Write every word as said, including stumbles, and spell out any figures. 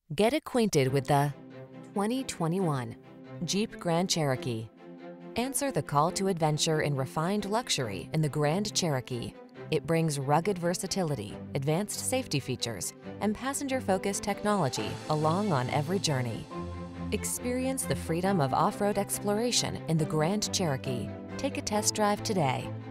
Get acquainted with the twenty twenty-one Jeep Grand Cherokee. Answer the call to adventure in refined luxury in the Grand Cherokee. It brings rugged versatility, advanced safety features, and passenger-focused technology along on every journey. Experience the freedom of off-road exploration in the Grand Cherokee. Take a test drive today.